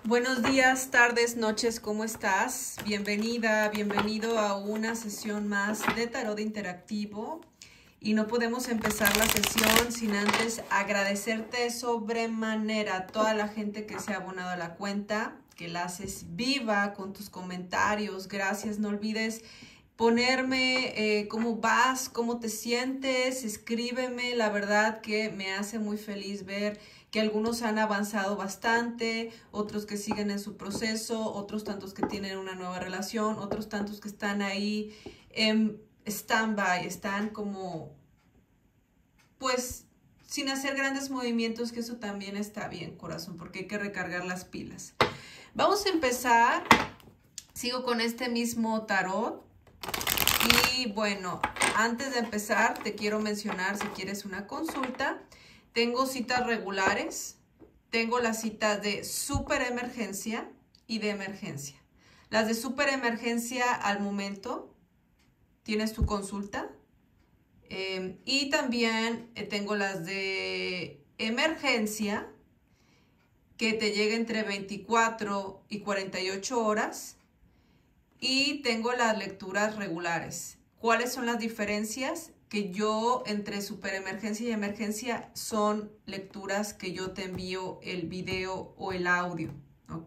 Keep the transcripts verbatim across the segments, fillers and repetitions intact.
Buenos días, tardes, noches, ¿cómo estás? Bienvenida, bienvenido a una sesión más de Tarot Interactivo. Y no podemos empezar la sesión sin antes agradecerte sobremanera a toda la gente que se ha abonado a la cuenta, que la haces viva con tus comentarios. Gracias, no olvides ponerme eh, cómo vas, cómo te sientes, escríbeme. La verdad que me hace muy feliz ver que algunos han avanzado bastante, otros que siguen en su proceso, otros tantos que tienen una nueva relación, otros tantos que están ahí en stand-by, están como, pues, sin hacer grandes movimientos, que eso también está bien, corazón, porque hay que recargar las pilas. Vamos a empezar, sigo con este mismo tarot, y bueno, antes de empezar te quiero mencionar, si quieres una consulta, tengo citas regulares, tengo las citas de super emergencia y de emergencia. Las de super emergencia al momento tienes tu consulta eh, y también eh, tengo las de emergencia que te llega entre veinticuatro y cuarenta y ocho horas y tengo las lecturas regulares. ¿Cuáles son las diferencias? Que yo entre super emergencia y emergencia son lecturas que yo te envío el video o el audio, ¿ok?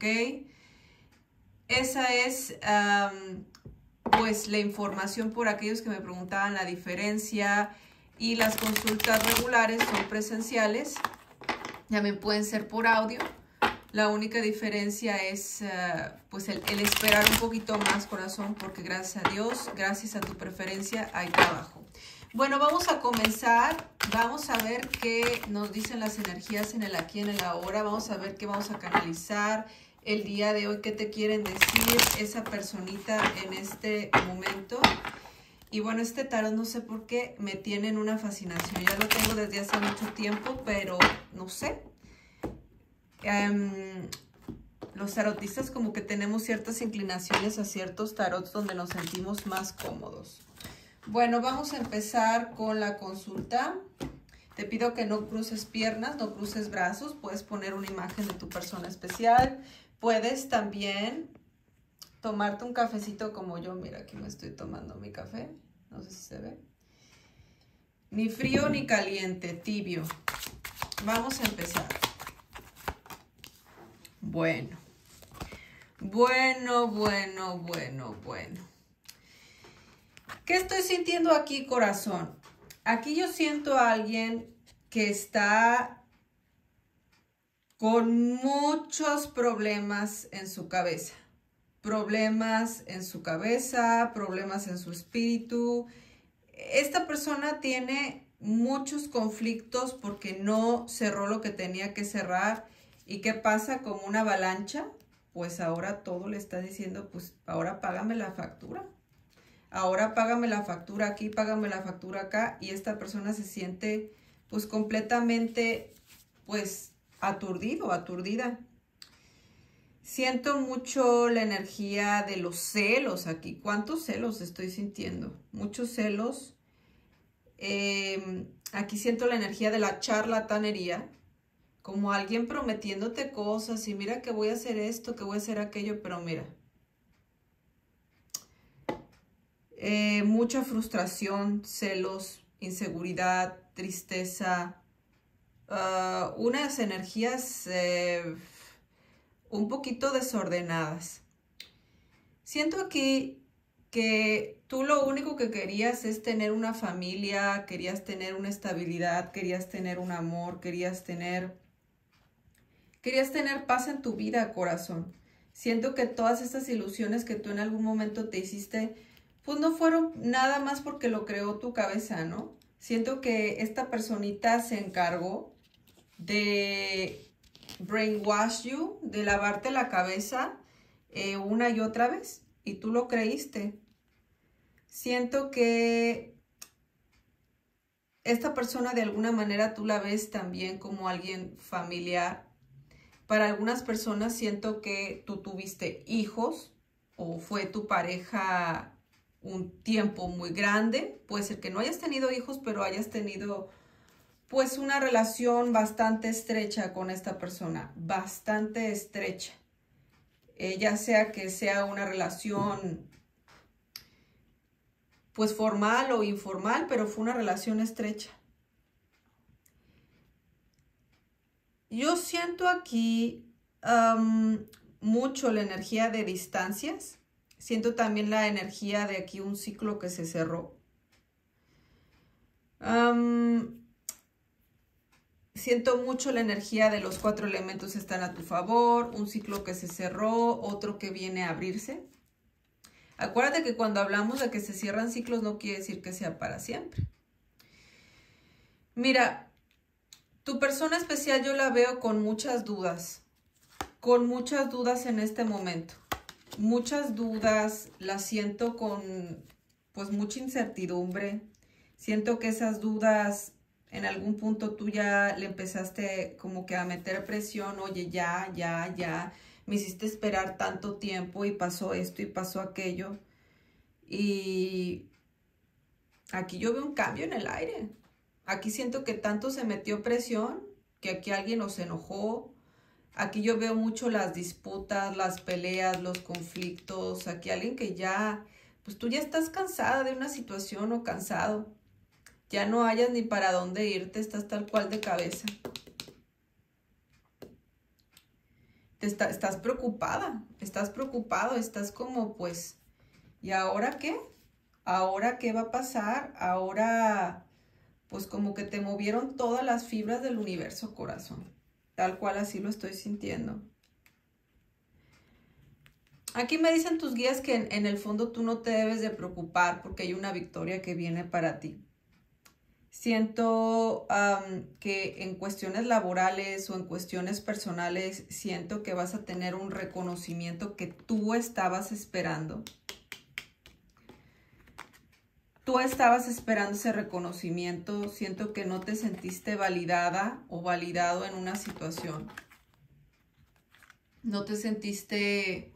Esa es um, pues la información por aquellos que me preguntaban la diferencia, y las consultas regulares son presenciales, también pueden ser por audio. La única diferencia es uh, pues el, el esperar un poquito más, corazón, porque gracias a Dios, gracias a tu preferencia, hay trabajo. Bueno, vamos a comenzar. Vamos a ver qué nos dicen las energías en el aquí, en el ahora. Vamos a ver qué vamos a canalizar el día de hoy, qué te quieren decir esa personita en este momento. Y bueno, este tarot no sé por qué me tiene en una fascinación. Ya lo tengo desde hace mucho tiempo, pero no sé. Um, los tarotistas como que tenemos ciertas inclinaciones a ciertos tarots donde nos sentimos más cómodos. Bueno, vamos a empezar con la consulta. Te pido que no cruces piernas, no cruces brazos. Puedes poner una imagen de tu persona especial. Puedes también tomarte un cafecito como yo. Mira, aquí me estoy tomando mi café. No sé si se ve. Ni frío ni caliente, tibio. Vamos a empezar. Bueno. Bueno, bueno, bueno, bueno. ¿Qué estoy sintiendo aquí, corazón? Aquí yo siento a alguien que está con muchos problemas en su cabeza. Problemas en su cabeza, problemas en su espíritu. Esta persona tiene muchos conflictos porque no cerró lo que tenía que cerrar. ¿Y qué pasa? Como una avalancha, pues ahora todo le está diciendo, pues ahora págame la factura. Ahora págame la factura aquí, págame la factura acá, y esta persona se siente pues completamente pues aturdido, aturdida. Siento mucho la energía de los celos aquí. ¿Cuántos celos estoy sintiendo? Muchos celos. Eh, aquí siento la energía de la charlatanería, como alguien prometiéndote cosas y mira que voy a hacer esto, que voy a hacer aquello, pero mira. Eh, mucha frustración, celos, inseguridad, tristeza, uh, unas energías eh, un poquito desordenadas. Siento aquí que tú lo único que querías es tener una familia, querías tener una estabilidad, querías tener un amor, querías tener, querías tener paz en tu vida, corazón. Siento que todas estas ilusiones que tú en algún momento te hiciste, pues no fueron nada más porque lo creó tu cabeza, ¿no? Siento que esta personita se encargó de brainwash you, de lavarte la cabeza eh, una y otra vez, y tú lo creíste. Siento que esta persona de alguna manera tú la ves también como alguien familiar. Para algunas personas siento que tú tuviste hijos o fue tu pareja un tiempo muy grande. Puede ser que no hayas tenido hijos, pero hayas tenido pues una relación bastante estrecha con esta persona, bastante estrecha. eh, ya sea que sea una relación pues formal o informal, pero fue una relación estrecha. Yo siento aquí um, mucho la energía de distancias. Siento también la energía de aquí un ciclo que se cerró. Um, siento mucho la energía de los cuatro elementos están a tu favor. Un ciclo que se cerró, otro que viene a abrirse. Acuérdate que cuando hablamos de que se cierran ciclos no quiere decir que sea para siempre. Mira, tu persona especial yo la veo con muchas dudas. Con muchas dudas en este momento. Muchas dudas, las siento con pues mucha incertidumbre. Siento que esas dudas en algún punto tú ya le empezaste como que a meter presión. Oye, ya, ya, ya. Me hiciste esperar tanto tiempo y pasó esto y pasó aquello. Y aquí yo veo un cambio en el aire. Aquí siento que tanto se metió presión que aquí alguien nos enojó. Aquí yo veo mucho las disputas, las peleas, los conflictos. Aquí alguien que ya, pues tú ya estás cansada de una situación o cansado. Ya no hayas ni para dónde irte, estás tal cual de cabeza. Te está, estás preocupada, estás preocupado, estás como pues, ¿y ahora qué? ¿Ahora qué va a pasar? Ahora, pues como que te movieron todas las fibras del universo, corazón. Tal cual así lo estoy sintiendo. Aquí me dicen tus guías que en, en el fondo tú no te debes de preocupar porque hay una victoria que viene para ti. Siento um, que en cuestiones laborales o en cuestiones personales, siento que vas a tener un reconocimiento que tú estabas esperando. Tú estabas esperando ese reconocimiento, siento que no te sentiste validada o validado en una situación. No te sentiste...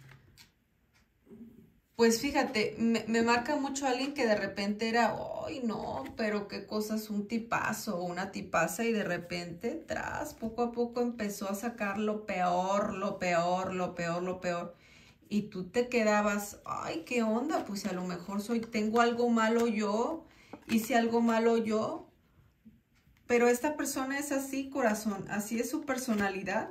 Pues fíjate, me, me marca mucho alguien que de repente era, ¡ay no! Pero qué cosas, un tipazo o una tipaza y de repente, tras, poco a poco empezó a sacar lo peor, lo peor, lo peor, lo peor. Y tú te quedabas, ¡ay, qué onda! Pues a lo mejor soy, tengo algo malo yo, hice algo malo yo. Pero esta persona es así, corazón, así es su personalidad.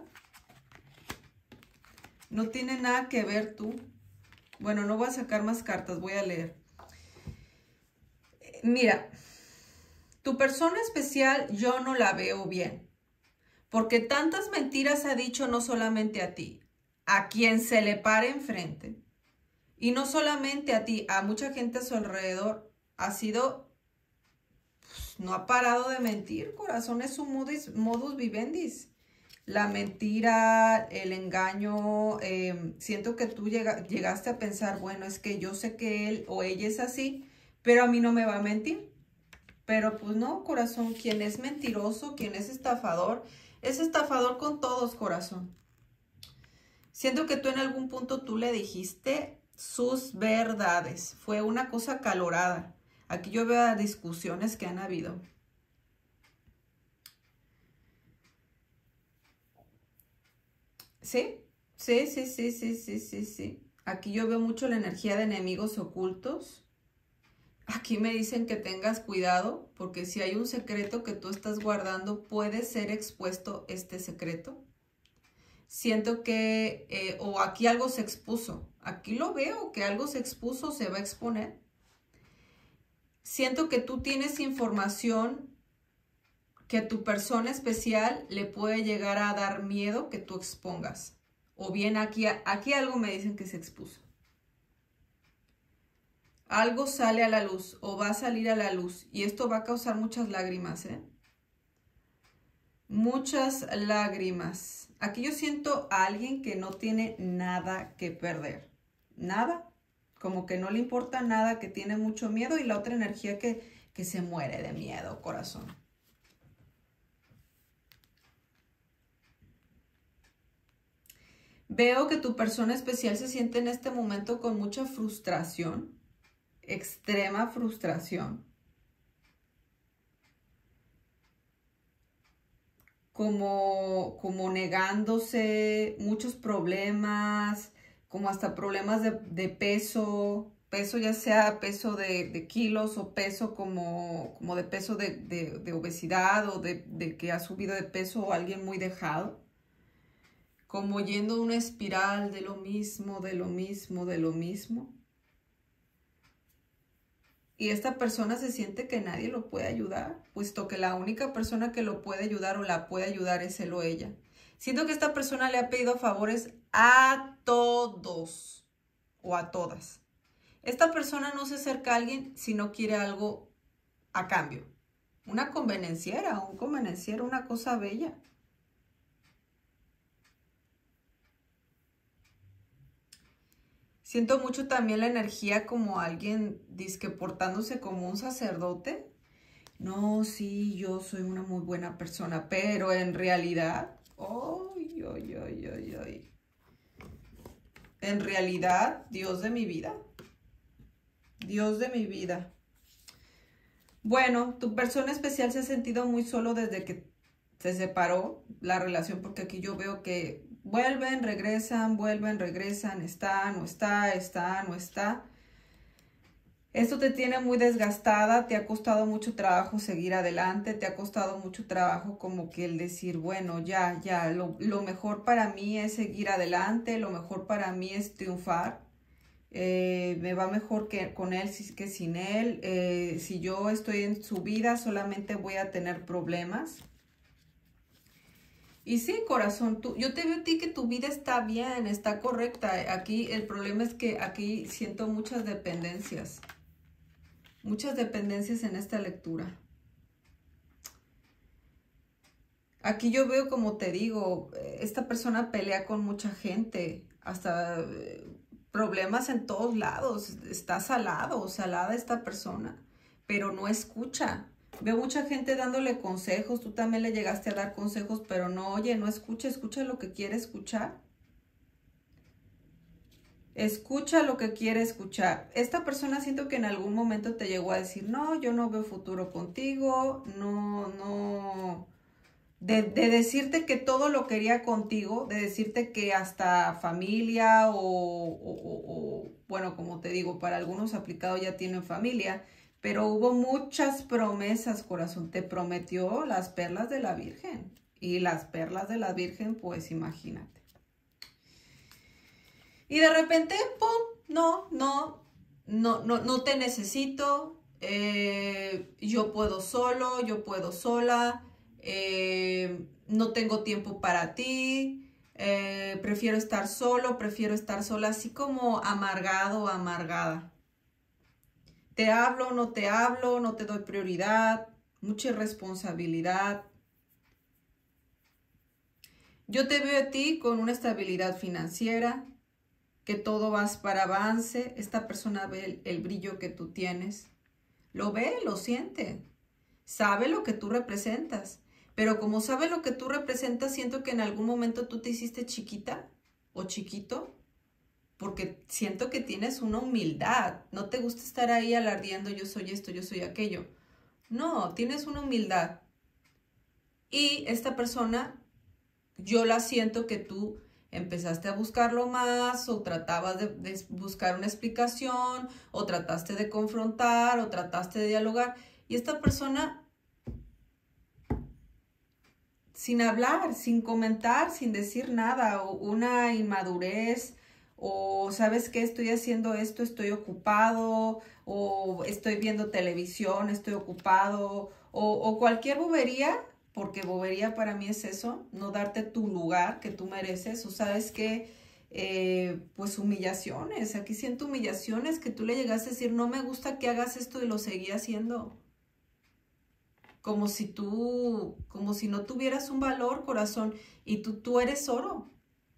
No tiene nada que ver tú. Bueno, no voy a sacar más cartas, voy a leer. Mira, tu persona especial yo no la veo bien. Porque tantas mentiras ha dicho no solamente a ti, a quien se le pare enfrente. Y no solamente a ti, a mucha gente a su alrededor. Ha sido, pues, no ha parado de mentir, corazón, es su modus, modus vivendi. La mentira, el engaño, eh, siento que tú llega, llegaste a pensar, bueno, es que yo sé que él o ella es así, pero a mí no me va a mentir. Pero pues no, corazón, quien es mentiroso, quien es estafador, es estafador con todos, corazón. Siento que tú en algún punto tú le dijiste sus verdades. Fue una cosa acalorada. Aquí yo veo discusiones que han habido. ¿Sí? Sí, sí, sí, sí, sí, sí, sí. Aquí yo veo mucho la energía de enemigos ocultos. Aquí me dicen que tengas cuidado, porque si hay un secreto que tú estás guardando, puede ser expuesto este secreto. Siento que, eh, o aquí algo se expuso. Aquí lo veo, que algo se expuso, se va a exponer. Siento que tú tienes información que a tu persona especial le puede llegar a dar miedo que tú expongas. O bien aquí, aquí algo me dicen que se expuso. Algo sale a la luz o va a salir a la luz y esto va a causar muchas lágrimas, ¿eh? Muchas lágrimas. Aquí yo siento a alguien que no tiene nada que perder. Nada. Como que no le importa nada, que tiene mucho miedo y la otra energía que, que se muere de miedo, corazón. Veo que tu persona especial se siente en este momento con mucha frustración, extrema frustración. como, como negándose, muchos problemas, como hasta problemas de, de peso, peso ya sea peso de, de kilos o peso como, como de peso de, de, de obesidad o de, de que ha subido de peso o alguien muy dejado. Como yendo una espiral de lo mismo, de lo mismo, de lo mismo. Y esta persona se siente que nadie lo puede ayudar, puesto que la única persona que lo puede ayudar o la puede ayudar es él o ella. Siento que esta persona le ha pedido favores a todos o a todas. Esta persona no se acerca a alguien si no quiere algo a cambio. Una convenenciera, un convenenciero, una cosa bella. Siento mucho también la energía como alguien disque portándose como un sacerdote. No, sí, yo soy una muy buena persona, pero en realidad, ay, ay, ay, ay, ay. En realidad, Dios de mi vida. Dios de mi vida. Bueno, tu persona especial se ha sentido muy solo desde que se separó la relación, porque aquí yo veo que vuelven, regresan, vuelven, regresan, está, no está, está, no está. Esto te tiene muy desgastada, te ha costado mucho trabajo seguir adelante, te ha costado mucho trabajo como que el decir, bueno, ya, ya, lo, lo mejor para mí es seguir adelante, lo mejor para mí es triunfar. Eh, me va mejor que con él que sin él. Eh, si yo estoy en su vida, solamente voy a tener problemas. Y sí, corazón, tú, yo te veo a ti que tu vida está bien, está correcta. Aquí el problema es que aquí siento muchas dependencias. Muchas dependencias en esta lectura. Aquí yo veo, como te digo, esta persona pelea con mucha gente, hasta problemas en todos lados. Está salado, salada esta persona, pero no escucha. Veo mucha gente dándole consejos, tú también le llegaste a dar consejos, pero no, oye, no escucha, escucha lo que quiere escuchar. Escucha lo que quiere escuchar. Esta persona siento que en algún momento te llegó a decir, no, yo no veo futuro contigo, no, no, de, de decirte que todo lo quería contigo, de decirte que hasta familia o, o, o, o bueno, como te digo, para algunos aplicados ya tienen familia, pero hubo muchas promesas, corazón. Te prometió las perlas de la Virgen. Y las perlas de la Virgen, pues imagínate. Y de repente, pum, no, no, no, no, no te necesito. Eh, yo puedo solo, yo puedo sola. Eh, no tengo tiempo para ti. Eh, prefiero estar solo, prefiero estar sola. Así como amargado o amargada. Te hablo, no te hablo, no te doy prioridad, mucha irresponsabilidad. Yo te veo a ti con una estabilidad financiera, que todo vas para avance. Esta persona ve el, el brillo que tú tienes. Lo ve, lo siente. Sabe lo que tú representas. Pero como sabe lo que tú representas, siento que en algún momento tú te hiciste chiquita o chiquito. Porque siento que tienes una humildad. No te gusta estar ahí alardeando, yo soy esto, yo soy aquello. No, tienes una humildad. Y esta persona, yo la siento que tú empezaste a buscarlo más, o tratabas de, de buscar una explicación, o trataste de confrontar, o trataste de dialogar. Y esta persona, sin hablar, sin comentar, sin decir nada, o una inmadurez, o sabes qué, estoy haciendo esto, estoy ocupado, o estoy viendo televisión, estoy ocupado, o, o cualquier bobería, porque bobería para mí es eso, no darte tu lugar que tú mereces, o sabes qué, eh, pues humillaciones, aquí siento humillaciones, que tú le llegaste a decir, no me gusta que hagas esto y lo seguí haciendo. Como si tú, como si no tuvieras un valor, corazón, y tú, tú eres oro.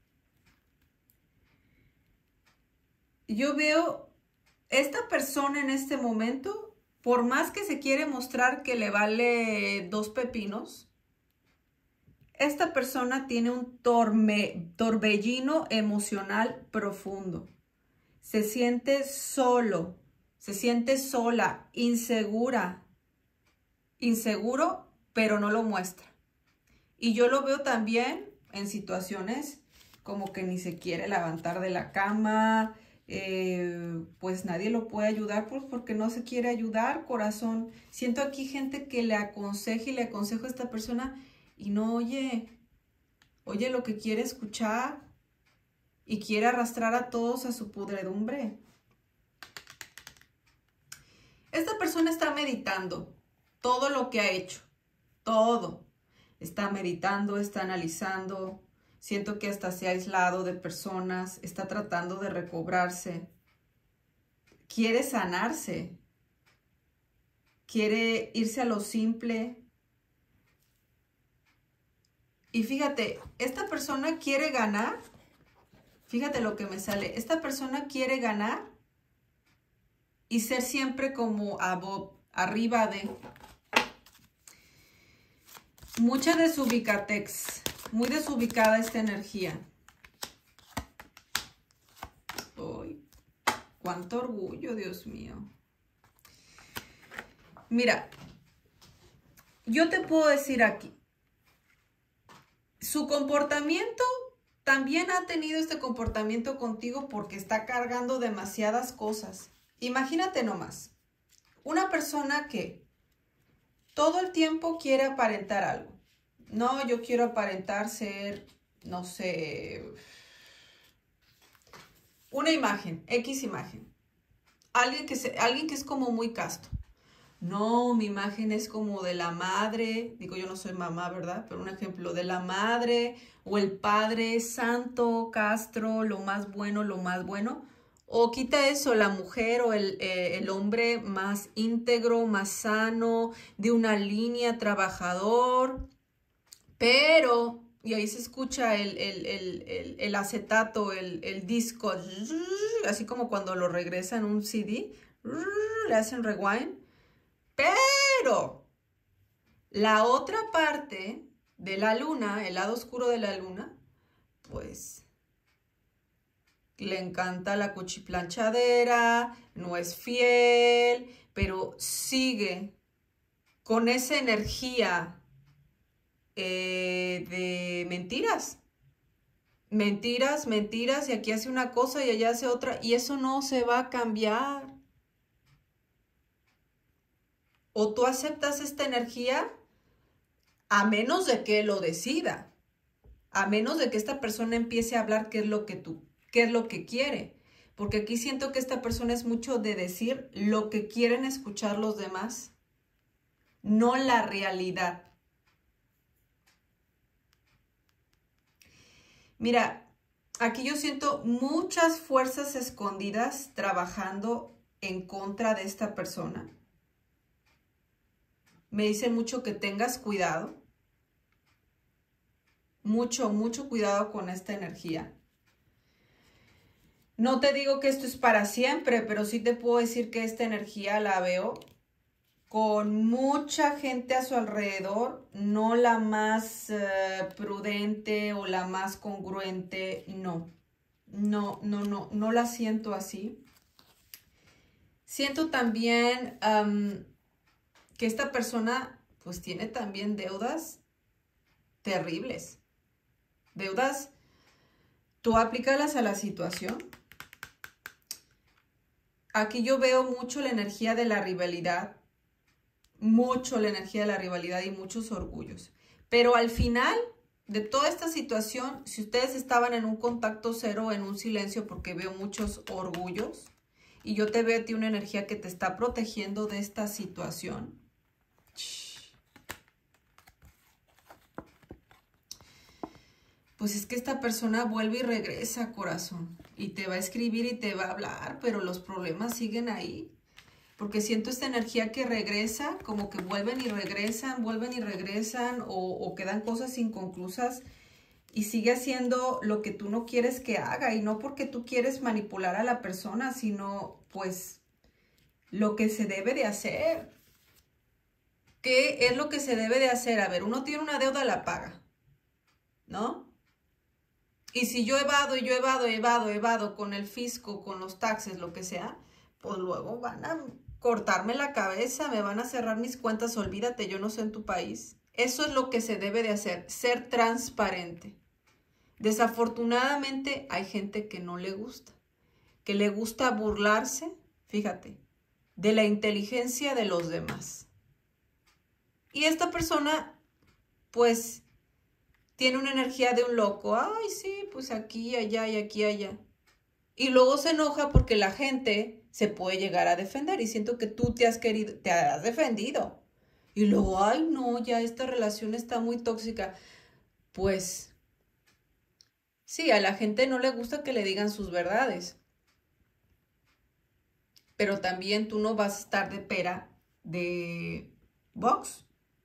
Yo veo esta persona en este momento, por más que se quiere mostrar que le vale dos pepinos, esta persona tiene un torme, torbellino emocional profundo. Se siente solo, se siente sola, insegura, inseguro, pero no lo muestra. Y yo lo veo también en situaciones como que ni se quiere levantar de la cama, eh, pues nadie lo puede ayudar pues porque no se quiere ayudar, corazón. Siento aquí gente que le aconseja y le aconsejo a esta persona y no oye, oye lo que quiere escuchar y quiere arrastrar a todos a su podredumbre. Esta persona está meditando todo lo que ha hecho, todo. Está meditando, está analizando. Siento que hasta se ha aislado de personas, está tratando de recobrarse. Quiere sanarse. Quiere irse a lo simple. Y fíjate, esta persona quiere ganar. Fíjate lo que me sale. Esta persona quiere ganar y ser siempre como above, arriba de. Mucha desubicatex. Muy desubicada esta energía. Uy, cuánto orgullo, Dios mío. Mira, yo te puedo decir aquí, su comportamiento también ha tenido este comportamiento contigo porque está cargando demasiadas cosas. Imagínate nomás, una persona que todo el tiempo quiere aparentar algo. No, yo quiero aparentar ser, no sé, una imagen, X imagen. Alguien que, se, alguien que es como muy casto. No, mi imagen es como de la madre, digo yo no soy mamá, ¿verdad? Pero un ejemplo, de la madre o el padre santo, castro, lo más bueno, lo más bueno. O quita eso, la mujer o el, eh, el hombre más íntegro, más sano, de una línea, trabajador. Pero, y ahí se escucha el, el, el, el, el acetato, el, el disco, así como cuando lo regresan un C D, le hacen rewind. Pero la otra parte de la luna, el lado oscuro de la luna, pues le encanta la cuchiplanchadera, no es fiel, pero sigue con esa energía eh, de mentiras. Mentiras, mentiras, y aquí hace una cosa y allá hace otra, y eso no se va a cambiar. O tú aceptas esta energía a menos de que lo decida, a menos de que esta persona empiece a hablar qué es lo que tú, qué es lo que quiere. Porque aquí siento que esta persona es mucho de decir lo que quieren escuchar los demás, no la realidad. Mira, aquí yo siento muchas fuerzas escondidas trabajando en contra de esta persona. Me dice mucho que tengas cuidado. Mucho, mucho cuidado con esta energía. No te digo que esto es para siempre, pero sí te puedo decir que esta energía la veo con mucha gente a su alrededor, no la más uh, prudente o la más congruente, no. No, no, no, no la siento así. Siento también um, que esta persona pues tiene también deudas terribles. Deudas, tú aplícalas a la situación. Aquí yo veo mucho la energía de la rivalidad. Mucho la energía de la rivalidad y muchos orgullos. Pero al final de toda esta situación, si ustedes estaban en un contacto cero, en un silencio, porque veo muchos orgullos, y yo te veo a ti una energía que te está protegiendo de esta situación. Pues es que esta persona vuelve y regresa, corazón, y te va a escribir y te va a hablar, pero los problemas siguen ahí. Porque siento esta energía que regresa, como que vuelven y regresan, vuelven y regresan, o, o quedan cosas inconclusas y sigue haciendo lo que tú no quieres que haga. Y no porque tú quieres manipular a la persona, sino pues lo que se debe de hacer. ¿Qué es lo que se debe de hacer? A ver, uno tiene una deuda, la paga, ¿no? Y si yo evado y yo evado, evado, evado con el fisco, con los taxes, lo que sea, pues luego van a cortarme la cabeza, me van a cerrar mis cuentas, olvídate, yo no sé en tu país. Eso es lo que se debe de hacer, ser transparente. Desafortunadamente hay gente que no le gusta, que le gusta burlarse, fíjate, de la inteligencia de los demás. Y esta persona, pues, tiene una energía de un loco. Ay, sí, pues aquí, allá y aquí, allá. Y luego se enoja porque la gente se puede llegar a defender. Y siento que tú te has querido, te has defendido. Y luego, ay, no, ya esta relación está muy tóxica. Pues, sí, a la gente no le gusta que le digan sus verdades. Pero también tú no vas a estar de pera de box.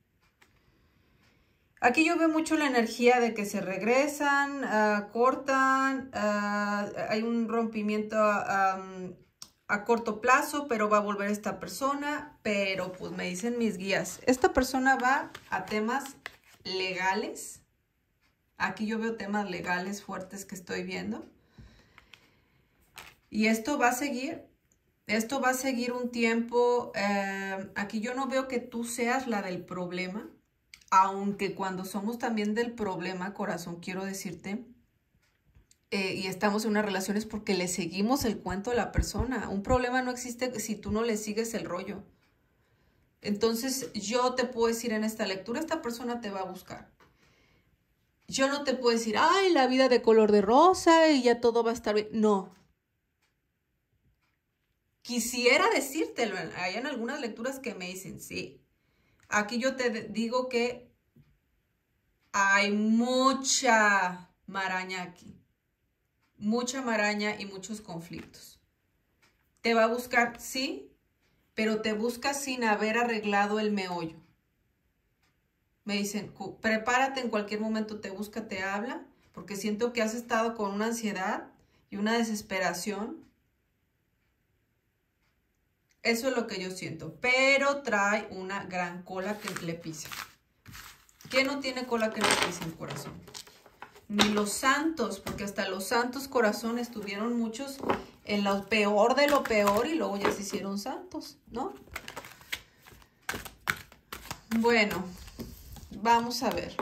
Aquí yo veo mucho la energía de que se regresan, uh, cortan, uh, hay un rompimiento um, a corto plazo, pero va a volver esta persona, pero pues me dicen mis guías, esta persona va a temas legales. Aquí yo veo temas legales fuertes que estoy viendo. Y esto va a seguir, esto va a seguir un tiempo. Eh, aquí yo no veo que tú seas la del problema, aunque cuando somos también del problema, corazón, quiero decirte, Eh, y estamos en una relación es porque le seguimos el cuento a la persona. Un problema no existe si tú no le sigues el rollo. Entonces, yo te puedo decir en esta lectura, esta persona te va a buscar. Yo no te puedo decir, ay, la vida de color de rosa y ya todo va a estar bien. No. Quisiera decírtelo. Hay en algunas lecturas que me dicen, sí. Aquí yo te digo que hay mucha maraña aquí. Mucha maraña y muchos conflictos. Te va a buscar, sí, pero te busca sin haber arreglado el meollo. Me dicen, prepárate, en cualquier momento te busca, te habla, porque siento que has estado con una ansiedad y una desesperación. Eso es lo que yo siento, pero trae una gran cola que le pise. ¿Quién no tiene cola que le pise en el corazón? Ni los santos, porque hasta los santos, corazón, estuvieron muchos en lo peor de lo peor y luego ya se hicieron santos, ¿no? Bueno, vamos a ver.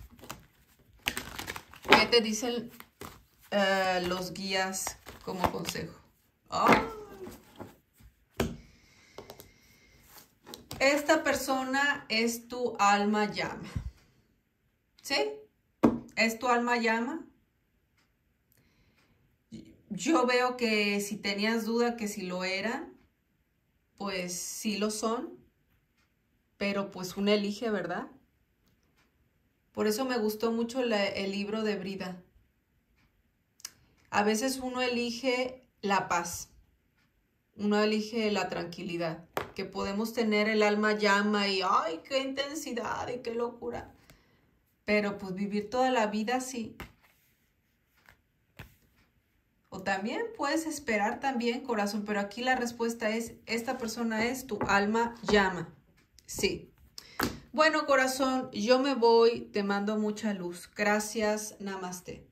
¿Qué te dicen uh, los guías como consejo? Oh. Esta persona es tu alma llama, ¿sí? ¿Es tu alma llama? Yo veo que si tenías duda que si lo eran, pues sí lo son, pero pues uno elige, ¿verdad? Por eso me gustó mucho la, el libro de Brida. A veces uno elige la paz, uno elige la tranquilidad, que podemos tener el alma llama y ¡ay, qué intensidad y qué locura! Pero pues vivir toda la vida así. O también puedes esperar también, corazón, pero aquí la respuesta es, esta persona es tu alma llama. Sí. Bueno, corazón, yo me voy, te mando mucha luz. Gracias, namaste.